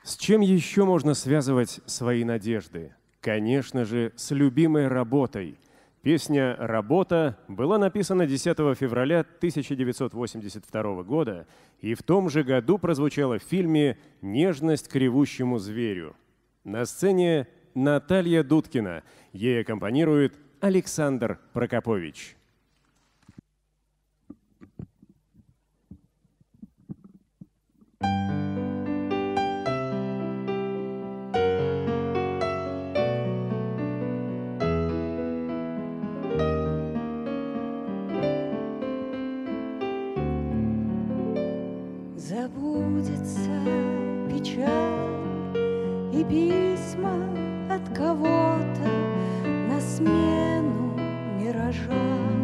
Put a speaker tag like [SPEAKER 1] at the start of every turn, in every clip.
[SPEAKER 1] С чем еще можно связывать свои надежды? Конечно же, с любимой работой. Песня «Работа» была написана 10 февраля 1982 года и в том же году прозвучала в фильме «Нежность к ревущему зверю». На сцене Наталья Дудкина, ей аккомпанирует Александр Прокопович.
[SPEAKER 2] Забудется печаль и письма от кого-то на смену миражам.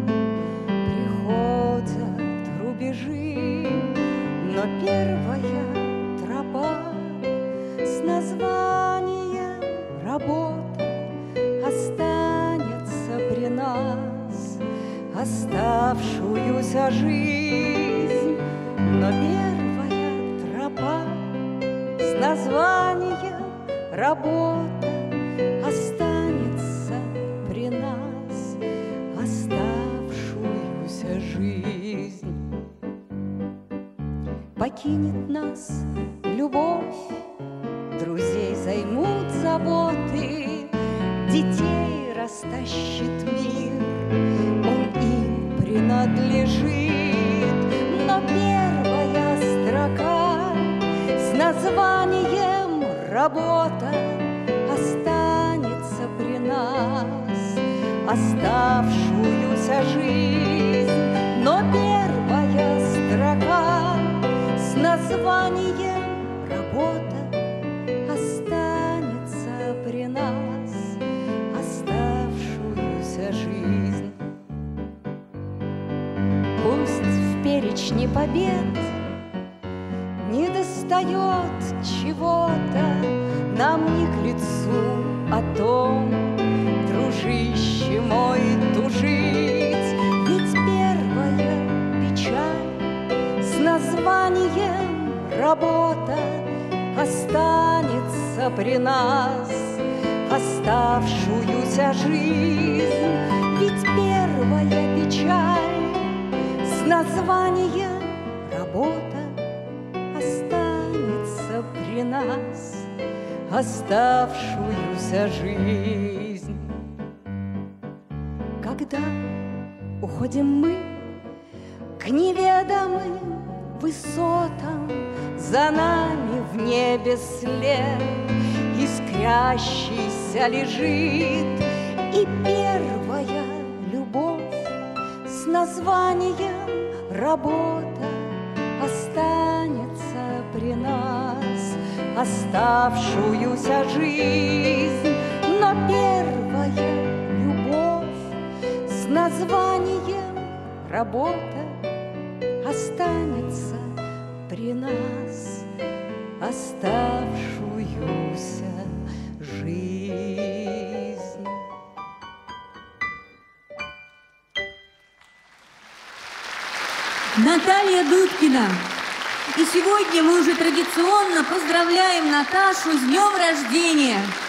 [SPEAKER 2] Приходят рубежи, но первая тропа с названием «Работа» останется при нас. Оставшуюся жизнь, но первая тропа с названием «Работа» останется при нас. Оставшуюся жизнь покинет нас любовь, друзей займут заботы, детей растащит мир, он им принадлежит. Но первая строка с названием «Работа» останется при нас. Оставшуюся жизнь, но первая строка с названием «Работа» останется при нас. Оставшуюся жизнь. Пусть в перечне побед недостает чего-то, нам не к лицу о том, дружище мой, тужить. Ведь первая печаль с названием «Работа» останется при нас. Оставшуюся жизнь, ведь первая печаль с названием «Работа» останется при нас. Оставшуюся жизнь. Когда уходим мы к неведомым высотам, за нами в небе след искрящийся лежит, и первая любовь с названием «Работа» останется при нас. Оставшуюся жизнь, но первая любовь с названием «Работа» останется при нас. Оставшуюся жизнь.
[SPEAKER 3] Наталья Дудкина. И сегодня мы уже традиционно поздравляем Наташу с днем рождения.